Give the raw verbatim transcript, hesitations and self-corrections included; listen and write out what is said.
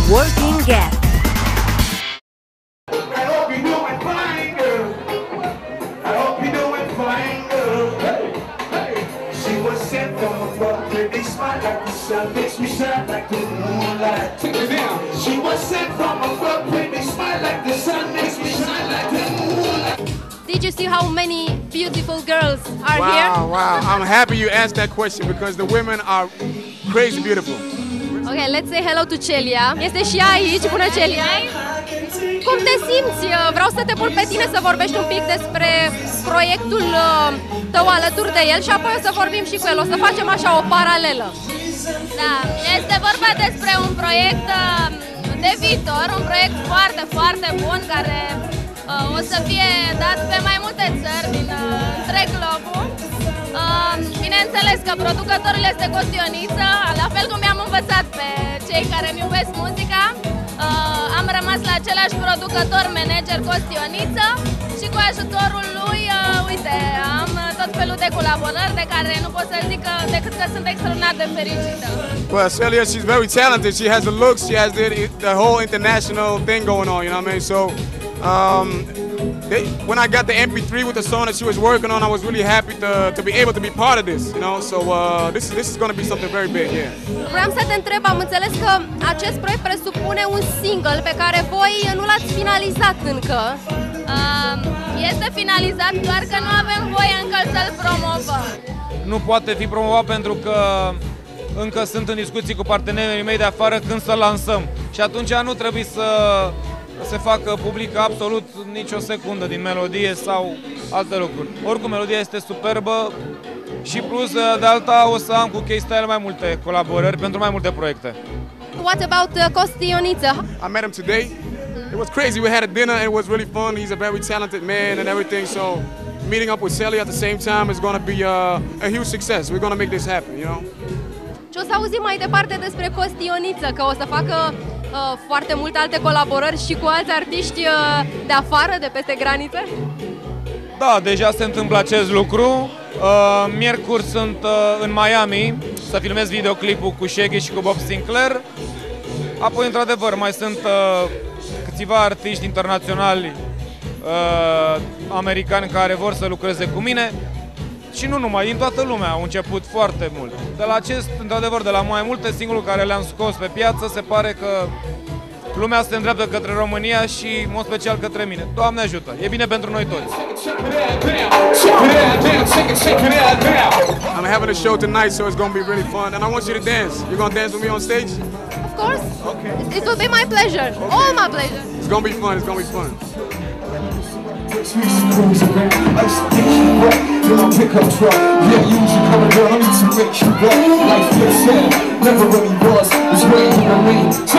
Working Gap. Makes me shine like the moonlight. Take it down. She was sent from above, made me smile like the sun, makes me shine like the moonlight. Did you see how many beautiful girls are wow, here? Wow, wow. I'm happy you asked that question because the women are crazy beautiful. Okay, let's say hello to Celia. Este și ea aici, bună Celia. Cum te simți? Vreau să te pun pe tine să vorbești un pic despre proiectul tău alături de el și apoi o să vorbim și cu el. O să facem așa o paralelă. Da, este vorba despre un proiect de viitor, un proiect foarte, foarte bun care uh, o să fie dat pe mai multe țări din uh, întreg globul. Uh, bineînțeles că producătorul este Costioniță, la fel cum i-am învățat pe cei care îmi iubesc muzica. Uh, am rămas la același producător, manager Costioniță și cu ajutorul lui, uh, uite, am tot felul de colaborări de care nu pot să zic că, decât că sunt extraordinar de fericită. Well, Celia, she's very talented. She has the looks, she has the, the whole international thing going on, you know what I mean? So, um, they, when I got the M P three with the song that she was working on, I was really happy to, to be able to be part of this, you know? So, uh, this, this is going to be something very big, yeah. Vreau să te întreb, am înțeles că acest proiect presupune un single pe care voi nu l-ați finalizat încă. Uh, este finalizat, doar că nu avem voie încă să-l promovăm. Nu poate fi promovat pentru că încă sunt în discuții cu partenerii mei de afară când să lansăm. Și atunci nu trebuie să se facă publică absolut nicio secundă din melodie sau alte lucruri. Oricum, melodia este superbă și plus de alta o să am cu K-Style mai multe colaborări pentru mai multe proiecte. What about uh, Costioniță? I met him today. It was crazy. We had a dinner and it was really fun. He's a very talented man and everything. So meeting up with Celia at the same time is going to be uh, a huge success. We're going to make this happen, you know? Și o să auzim mai departe despre Costioniță, că o să facă uh, foarte multe alte colaborări și cu alți artiști uh, de afară, de peste granițe? Da, deja se întâmplă acest lucru. Uh, miercuri sunt uh, în Miami să filmez videoclipul cu Shaggy și cu Bob Sinclair. Apoi, într-adevăr, mai sunt uh, câțiva artiști internaționali uh, americani care vor să lucreze cu mine. Și nu numai, din toată lumea au început foarte mult. De la acest, într-adevăr, de la mai multe singuri care le-am scos pe piață, se pare că lumea se îndreaptă către România și, în mod special, către mine. Doamne ajută! E bine pentru noi toți! I'm having a show tonight, so it's going to be really fun. And I want you to dance. You're going to dance with me on stage? Of course! Okay. It will be my pleasure. Okay. All my pleasure. It's going to be fun. It's going to be fun. Pickup truck, yeah, you usually coming down, I need to make you wet. Life gets sad, never really was, it's waiting on me.